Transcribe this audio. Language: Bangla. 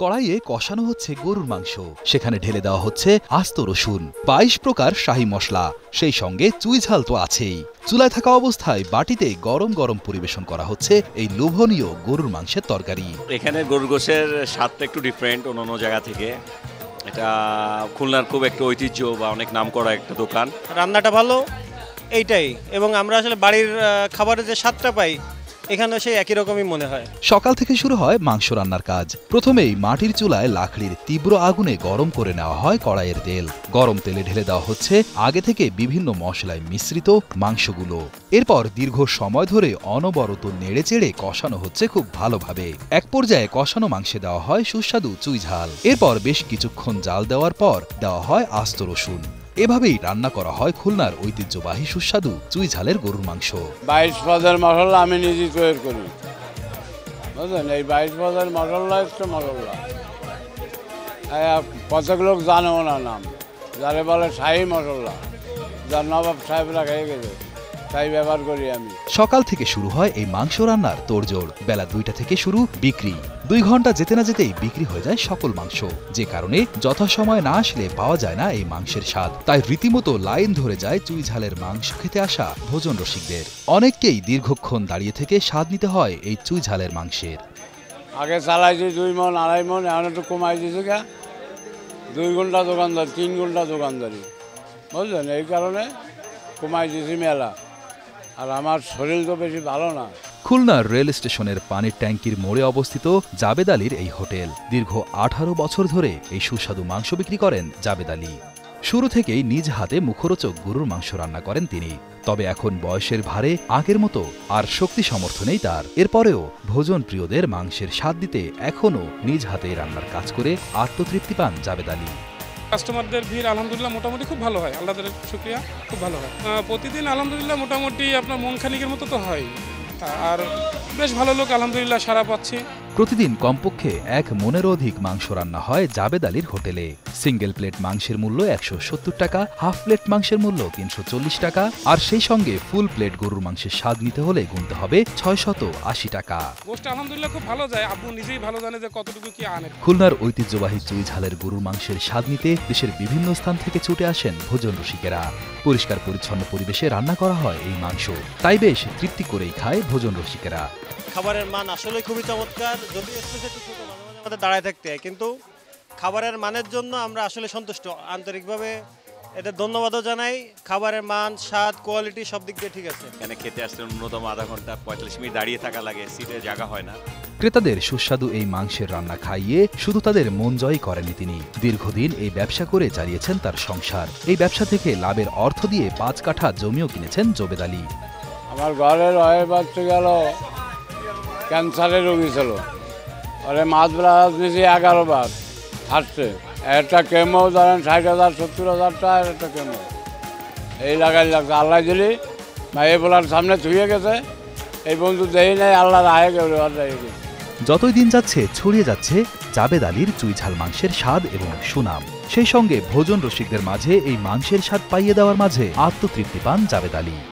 কড়াইয়ে কষানো হচ্ছে গরুর মাংস, সেখানে ঢেলে দেওয়া হচ্ছে আস্ত রসুন, ২২ প্রকার শাহী মশলা, সেই সঙ্গে চুইঝাল তো আছেই। চুলায় থাকা অবস্থায় বাটিতে গরম গরম পরিবেশন করা হচ্ছে এই লোভনীয় গরুর মাংসের তরকারি। এখানে গরুর গোশের স্বাদটা একটু ডিফারেন্ট অন্য জায়গা থেকে। এটা খুলনার খুব একটা ঐতিহ্য বা অনেক নাম করা একটা দোকান। রান্নাটা ভালো এইটাই, এবং আমরা আসলে বাড়ির খাবারের যে স্বাদটা পাই এখানে সেই একই রকমই মনে হয়। সকাল থেকে শুরু হয় মাংস রান্নার কাজ। প্রথমেই মাটির চুলায় লাকড়ির তীব্র আগুনে গরম করে নেওয়া হয় কড়াইয়ের তেল। গরম তেলে ঢেলে দেওয়া হচ্ছে আগে থেকে বিভিন্ন মশলায় মিশ্রিত মাংসগুলো। এরপর দীর্ঘ সময় ধরে অনবরত নেড়েচেড়ে কষানো হচ্ছে খুব ভালোভাবে। এক পর্যায়ে কষানো মাংসে দেওয়া হয় সুস্বাদু চুইঝাল। এরপর বেশ কিছুক্ষণ জাল দেওয়ার পর দেওয়া হয় আস্ত রসুন। এভাবেই রান্না করা হয় খুলনার ঐতিহ্যবাহী সুস্বাদু চুইঝালের গরুর মাংস। ২২ পদের মশলা আমি নিজে তৈরি করি, বুঝলেন? এই ২২ পদের মশলা হচ্ছে মশলা কতক লোক জানেও না নাম, যারে বলে শাহী মশলা, যার নবাব সাহেবরা খেয়ে গেছে, তাই ব্যবহার করি আমি। সকাল থেকে শুরু হয় এই মাংস রান্নার তোড়জোড়। বেলা ২টা থেকে শুরু বিক্রি। ২ ঘন্টা যেতে না যেতেই বিক্রি হয়ে যায় সকল মাংস, যে কারণে যথাসময় না আসলে পাওয়া যায় না এই মাংসের স্বাদ। তাই রীতিমতো লাইন ধরে যায় চুইঝালের মাংস খেতে আসা ভোজন রসিকদের। অনেককেই দীর্ঘক্ষণ দাঁড়িয়ে থেকে স্বাদ নিতে হয় এই চুইঝালের মাংসের। আগে চালাইছি ২ মণ ২.৫ মণ, এখন একটু কমাই দিয়েছি গা। ২ ঘন্টা দোকানদার, ৩ ঘন্টা দোকানদারি, বুঝলেন? এই কারণে কমাই দিয়েছি মেলা। আর আমার শরীর তো বেশি ভালো না। খুলনার রেল স্টেশনের পানির ট্যাঙ্কির মোড়ে অবস্থিত জাবেদ আলীর এই হোটেল। দীর্ঘ ১৮ বছর ধরে এই সুস্বাদু মাংস বিক্রি করেন জাবেদ আলী। শুরু থেকেই নিজ হাতে মুখরোচক গরুর মাংস রান্না করেন তিনি। তবে এখন বয়সের ভারে আগের মতো আর শক্তি সামর্থ্য নেই তার। এরপরেও ভোজন প্রিয়দের মাংসের স্বাদ দিতে এখনও নিজ হাতে রান্নার কাজ করে আত্মতৃপ্তি পান জাবেদ আলী। কাস্টমারদের ভিড় আলহামদুলিল্লাহ মোটামুটি খুব ভালো হয়, আল্লাহর শুকরিয়া, খুব ভালো হয়। প্রতিদিন আলহামদুলিল্লাহ মোটামুটি আপনার মন খানিকের মতো তো হয়, আর বেশ ভালো লোক আলহামদুলিল্লাহ সারা পাচ্ছি। প্রতিদিন কমপক্ষে ১ মণেরও অধিক মাংস রান্না হয় জাবেদ আলীর হোটেলে। সিঙ্গেল প্লেট মাংসের মূল্য ১৭০ টাকা, হাফ প্লেট মাংসের মূল্য ৩৪০ টাকা, আর সেই সঙ্গে ফুল প্লেট গরুর মাংসের স্বাদ নিতে হলে গুনতে হবে ৬৮০ টাকা। গোশত আলহামদুলিল্লাহ খুব ভালো যায়, আপনি নিজেই ভালো জানে যে কতটুকু কি আনে। খুলনার ঐতিহ্যবাহী চুইঝালের গরুর মাংসের স্বাদ নিতে দেশের বিভিন্ন স্থান থেকে ছুটে আসেন ভোজন রসিকেরা। পরিষ্কার পরিচ্ছন্ন পরিবেশে রান্না করা হয় এই মাংস, তাই বেশ তৃপ্তি করেই খায় ভোজন রসিকেরা। খাবারের মান আসলে খুবই চমৎকার। যদি একটু ছোট মাঝে মাঝে আমাদের দাঁড়ায় থাকতে হয়, কিন্তু খাবারের মানের জন্য আমরা আসলে সন্তুষ্ট। আন্তরিকভাবে এদের ধন্যবাদও জানাই। খাবারের মান, স্বাদ, কোয়ালিটি সব দিক দিয়ে ঠিক আছে। এখানে খেতে আসতে ন্যূনতম আধা ঘন্টা ৪৫ মিনিট দাঁড়িয়ে থাকা লাগে, সিটে জায়গা হয় না। ক্রেতাদের সুস্বাদু এই মাংসের রান্না খাইয়ে শুধু তাদের মন জয় করেনি তিনি, দীর্ঘদিন এই ব্যবসা করে চালিয়েছেন তার সংসার। এই ব্যবসা থেকে লাভের অর্থ দিয়ে ৫ কাঠা জমিও কিনেছেন জাবেদ আলী। আমার ঘরের হয়ে বাচ্চা গেল, ক্যান্সারের রোগী ছিল, ওরে মাঝরাত নিয়েছি ১১ বার হাঁটছে। একটা কেমো ধরেন ৬০,০০০ ৭০,০০০ টাকা, একটা কেমো এই লাগাই লাগছে। আল্লাহ দিলি ভাই এ বলার সামনে ছুঁয়ে গেছে, এই বন্ধু দেই নাই, আল্লাহর আয়ে গেল। যতই দিন যাচ্ছে ছড়িয়ে যাচ্ছে জাবেদ আলীর চুইঝাল মাংসের স্বাদ এবং সুনাম। সেই সঙ্গে ভোজন রসিকদের মাঝে এই মাংসের স্বাদ পাইয়ে দেওয়ার মাঝে আত্মতৃপ্তি পান জাবেদ আলী।